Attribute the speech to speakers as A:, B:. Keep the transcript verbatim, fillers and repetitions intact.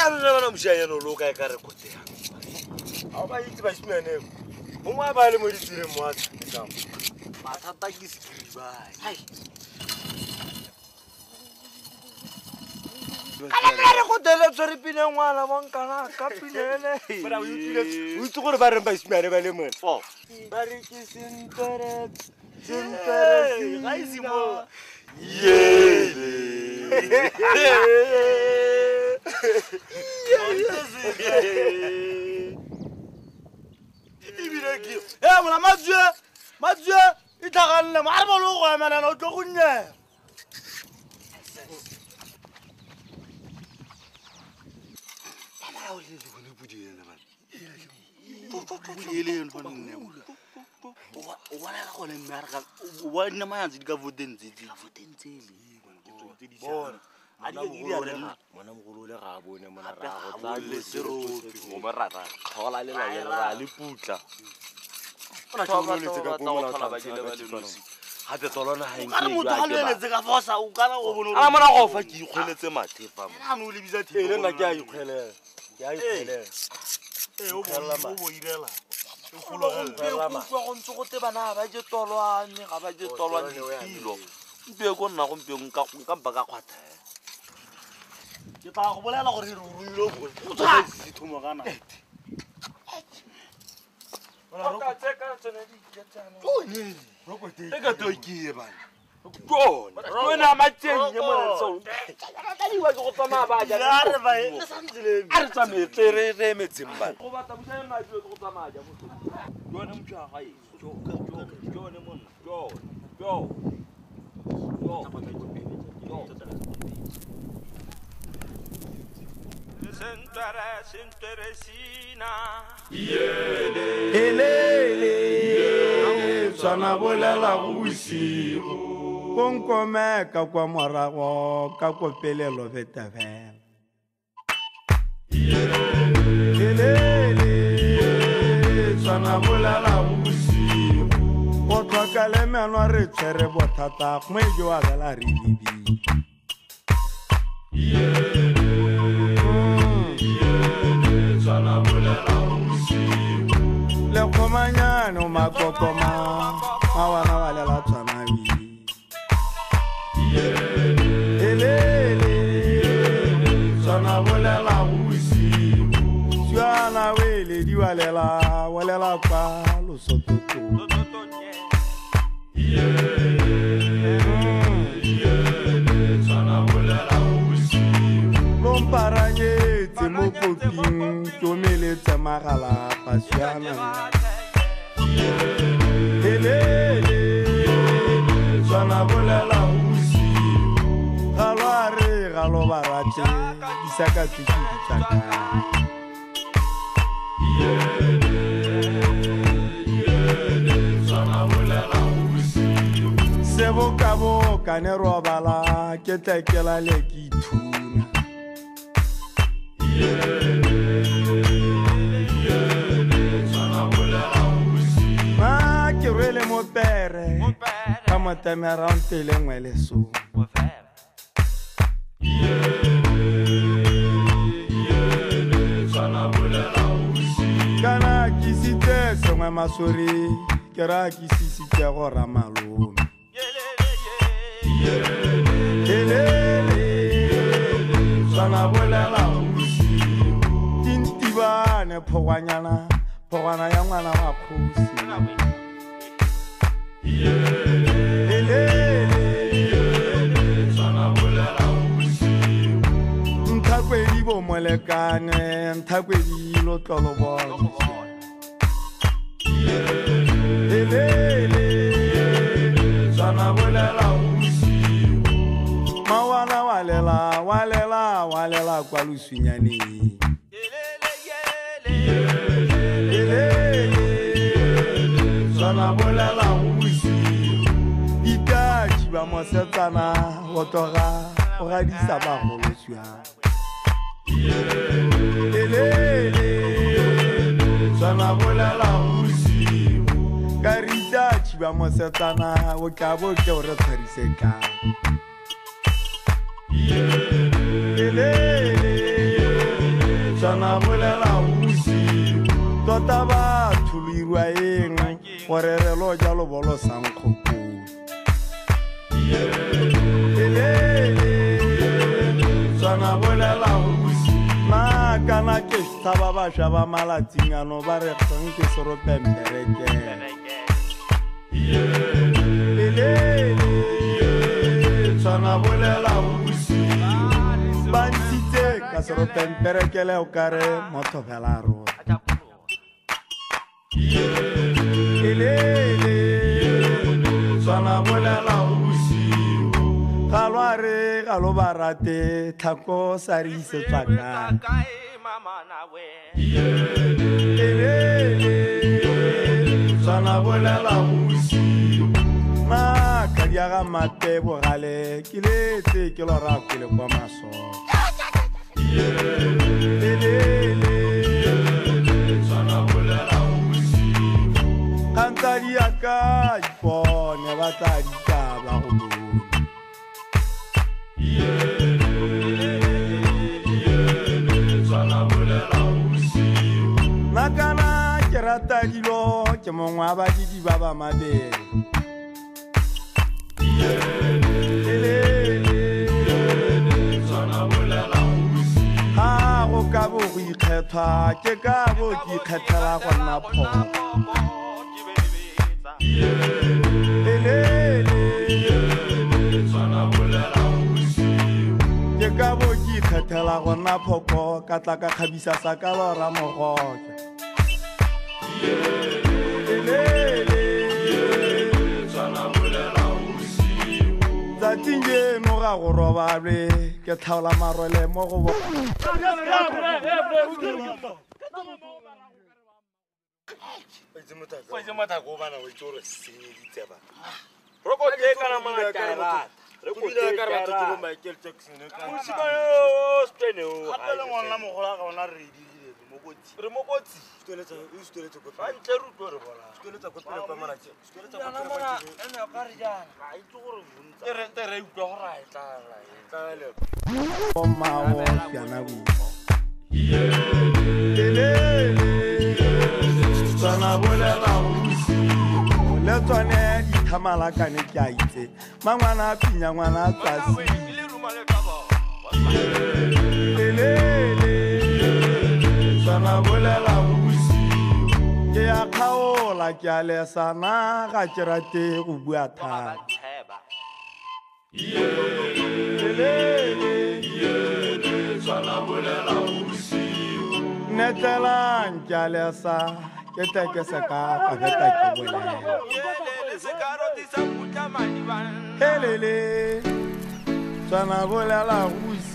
A: ya nna mshaya no loka e ka re kote ya a ba itse ba simane mo mo ba le mo ditsire mo a tsaka mathata ke sekriba hai ala re go dele tsore pine ngwana bonkana ka pinele bara o itile o itse gore ba re ba simane ba le mo fo ba re ke sentere sentere ga isimo yele ibireki eh mona matjwe matjwe itaganne ma re bolo go emana no tlo gonne mama o le go ne budiela man budiele en fona nne o bona go le mmerga o bona mayanzi di ka votenze di ka votenze le bona ana mona mogolo le ga bone mona ra go tla le seropi go marara thola le la ra le putla ona tsholo le tseka go mola tla ba dile ba le nosi gape tolona ha nke ya ke ba le tseka fosa o kana go bona a mona go fa ke ikgweletse mathe fa mo ana o le biza thele le nna ke a ikgwele ke a ikgwele eh o bo bo irela o kholo ga la go ntse go te bana ba je tolwane ga ba je tolwane dilo mpe go nna go mpe nka nka ba ka khwatha ke tla go bolela gore re ruile go go tsa dithomo kana ona ka tseka tsene di ketsana tone ro go te ka to ke ba tone tone ma tsenye mo so ka di wa go tsama ba ja re ba e santsile a re tsame tere re metsimba go batla busa na jo go tsama ja mo tone mtshwa ga e jo jo tone mo jo jo Sentare senteresina yele elele tsana bolela go bosigo konkome ka kwa morago ka kopelelo betavela yele elele tsana bolela go bosigo o tlhoka le menwa re tsere bothata mo e jo a bela re bibi yele le khomanyano makokoma mawana wale la tsanawi elele tsana bolela usi tsana wele di walela walela pa lo sototo tsana bolela usi lomparanye mo koping tomele tsamagala pasiana elele tsana bolela usi galware galo barate disaka tiki tsaka tsana bolela usi sebo kabo kane robala ke tekela le ki thuna ma ke rele mo pere ka motemera ntele ngwe le so kana kisite sengwe masori ke ra kisisitse go ramalome elele tsana bolela ne phogwanyana phogwana ya ngwana wa khosi elele tsana bolela usi ntakwedi bo molekane ntakwedi lo tlolo bona elele tsana bolela usi mawana walela walela walela kwa lusinyane tsana bolela usi itaji ba mosetsana go toga o ga di sa ba go loswa elele tsana bolela usi karita ji ba mosetsana o ka bo ke o re tshwarise ka elele
B: tswana bolela busi tota batho lo irwa eng gore re lo ja lobolo sankgokong tswana bolela busi na kana ke tshaba bašwa ba malatsinyano ba re kgeng ke seropemperekele tswana bolela busi ba ntshitse ka seropemperekele o kare motho fela a rona tswana bolela busi ga lwa re ga lo ba rate tlhako sa re isetswa kae tswana bolela busi na ka diaga mate bogale ke letse ke lora pele kwa masolo kanta diaka ipone ba tla ditaba go bona nakana ke rata dilo ke mongwe a badidi ba ba mabele ha go ka bo go ikgethwa ke ka bo ke ikgethela go nna phogo ke ka bo ke ikgethela go nna phoko ka tla ka kgabisa sa ka lora mogoke tsatsing jeno ga go robalwe ke tlhaola marwele mo go tswana bolela busi le tsone di thamalakane ke a itse mangwana a pinya ngwana a tsasi tswana bolela busi ke ya kgaola ke a lesana ga ke rate go bua thata tswana bolela busi netelang ke a lesa ke teke se ka ka beta ke bolela helele tswana bolela busi